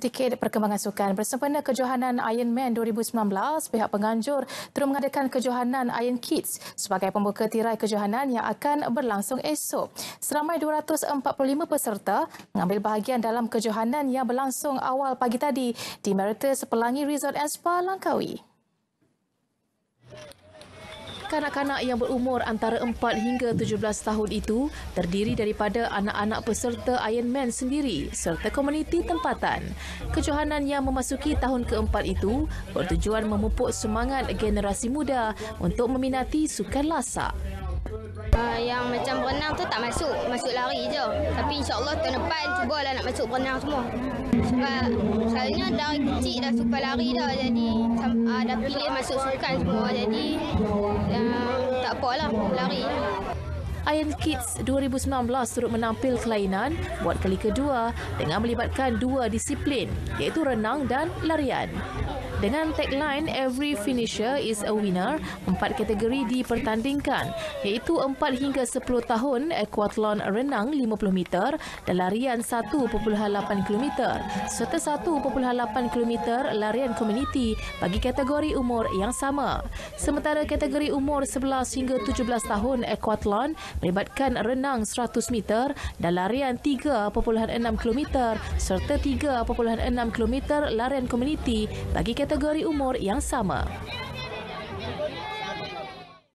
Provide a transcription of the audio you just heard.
sedikit perkembangan sukan. Bersempena kejohanan Ironman 2019, pihak penganjur terus mengadakan kejohanan Iron Kids sebagai pembuka tirai kejohanan yang akan berlangsung esok. Seramai 245 peserta mengambil bahagian dalam kejohanan yang berlangsung awal pagi tadi di Meritus Pelangi Resort and Spa, Langkawi. Kanak-kanak yang berumur antara 4 hingga 17 tahun itu terdiri daripada anak-anak peserta Ironman sendiri serta komuniti tempatan. Kejohanan yang memasuki tahun keempat itu bertujuan memupuk semangat generasi muda untuk meminati sukan lasak. Yang macam berenang tu tak masuk lari je. Tapi insya-Allah tahun depan cubalah nak masuk berenang semua. Sebab selalunya dari kecil dah suka lari dah, jadi dah pilih masuk sukan semua, jadi tak apalah lari. Iron Kids 2019 turut menampil kelainan buat kali kedua dengan melibatkan dua disiplin iaitu renang dan larian. Dengan tagline Every Finisher is a Winner, 4 kategori dipertandingkan iaitu 4 hingga 10 tahun aquathlon renang 50 meter dan larian 1.8 km serta 1.8 km larian komuniti bagi kategori umur yang sama. Sementara kategori umur 11 hingga 17 tahun aquathlon melibatkan renang 100 meter dan larian 3.6 km serta 3.6 km larian komuniti bagi kategori umur yang sama.